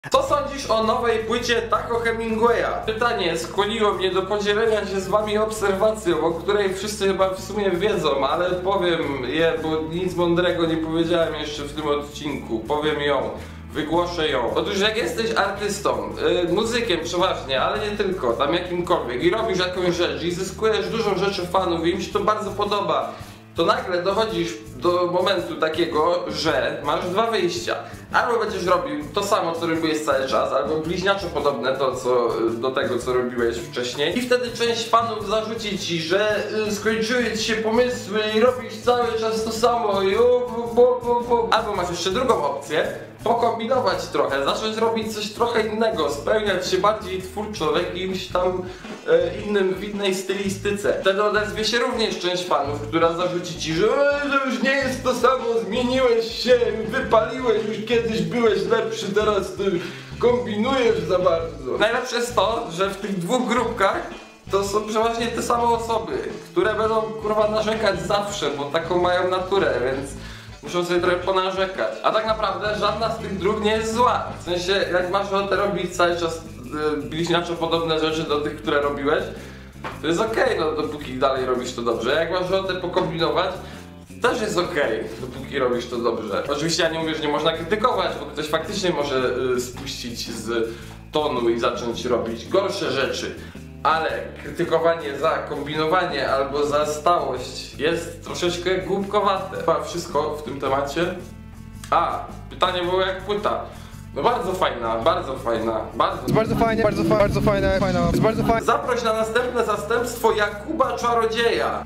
Co sądzisz o nowej płycie Taco Hemingwaya? Pytanie skłoniło mnie do podzielenia się z wami obserwacją, o której wszyscy chyba w sumie wiedzą, ale powiem je, bo nic mądrego nie powiedziałem jeszcze w tym odcinku. Powiem ją. Wygłoszę ją. Otóż jak jesteś artystą, muzykiem przeważnie, ale nie tylko, tam jakimkolwiek, i robisz jakąś rzecz i zyskujesz dużą rzeczy fanów i im się to bardzo podoba, to nagle dochodzisz do momentu takiego, że masz dwa wyjścia. Albo będziesz robił to samo, co robiłeś cały czas, albo bliźniaczo podobne do tego, co robiłeś wcześniej. I wtedy część fanów zarzuci ci, że skończyły ci się pomysły i robisz cały czas to samo i albo masz jeszcze drugą opcję, pokombinować trochę, zacząć robić coś trochę innego, spełniać się bardziej twórczo w jakimś tam w innej stylistyce. Wtedy odezwie się również część fanów, która zarzuci ci, że już nie jest to samo, zmieniłeś się, wypaliłeś, już kiedyś byłeś lepszy, teraz ty kombinujesz za bardzo. Najlepsze jest to, że w tych dwóch grupkach to są przeważnie te same osoby, które będą kurwa narzekać zawsze, bo taką mają naturę, więc muszą sobie trochę ponarzekać. A tak naprawdę żadna z tych dróg nie jest zła. W sensie, jak masz ochotę robić cały czas bliźniaczo podobne rzeczy do tych, które robiłeś, to jest okej, no dopóki dalej robisz to dobrze. Jak masz ochotę pokombinować, też jest okej, dopóki robisz to dobrze. Oczywiście ja nie mówię, że nie można krytykować, bo ktoś faktycznie może spuścić z tonu i zacząć robić gorsze rzeczy. Ale krytykowanie za kombinowanie albo za stałość jest troszeczkę głupkowate. Chyba wszystko w tym temacie. A, pytanie było jak płyta. No bardzo fajna, bardzo fajna, bardzo fajna. Bardzo fajne. Zaproś na następne zastępstwo Jakuba Czarodzieja.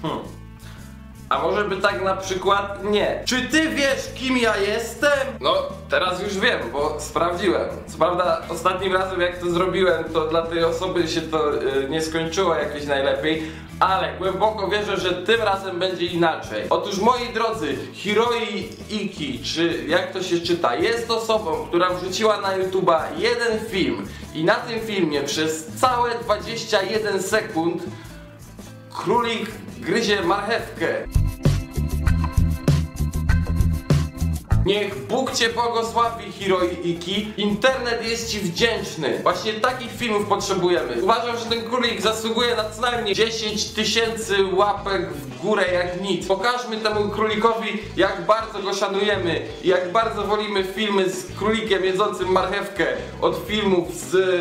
A może by tak na przykład nie. Czy ty wiesz, kim ja jestem? No, teraz już wiem, bo sprawdziłem. Co prawda ostatnim razem jak to zrobiłem, to dla tej osoby się to nie skończyło jakoś najlepiej, ale głęboko wierzę, że tym razem będzie inaczej. Otóż moi drodzy, Hiroi Iki, czy jak to się czyta, jest osobą, która wrzuciła na YouTube'a jeden film i na tym filmie przez całe 21 sekund królik gryzie marchewkę. Niech Bóg cię błogosławi, Hiroi Iki. Internet jest ci wdzięczny. Właśnie takich filmów potrzebujemy. Uważam, że ten królik zasługuje na co najmniej 10 000 łapek w górę jak nic. Pokażmy temu królikowi, jak bardzo go szanujemy i jak bardzo wolimy filmy z królikiem jedzącym marchewkę od filmów z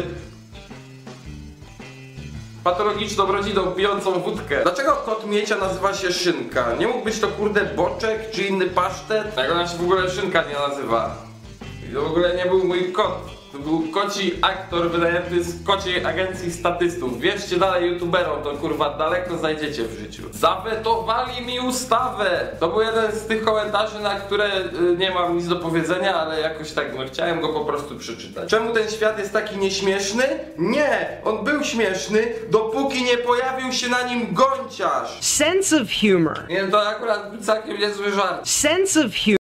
patologiczną rodziną pijącą wódkę. Dlaczego kot miecia nazywa się Szynka? Nie mógł być to kurde boczek czy inny pasztet? Jak ona się w ogóle Szynka nie nazywa? I to w ogóle nie był mój kot. To był koci aktor wynajęty z kociej agencji statystów. Wierzcie dalej youtuberom, to kurwa daleko zajdziecie w życiu. Zawetowali mi ustawę! To był jeden z tych komentarzy, na które nie mam nic do powiedzenia, ale jakoś tak, no chciałem go po prostu przeczytać. Czemu ten świat jest taki nieśmieszny? Nie! On był śmieszny, dopóki nie pojawił się na nim gąciarz! Sense of humor. Nie wiem, to akurat był całkiem niezły żart. Sense of humor.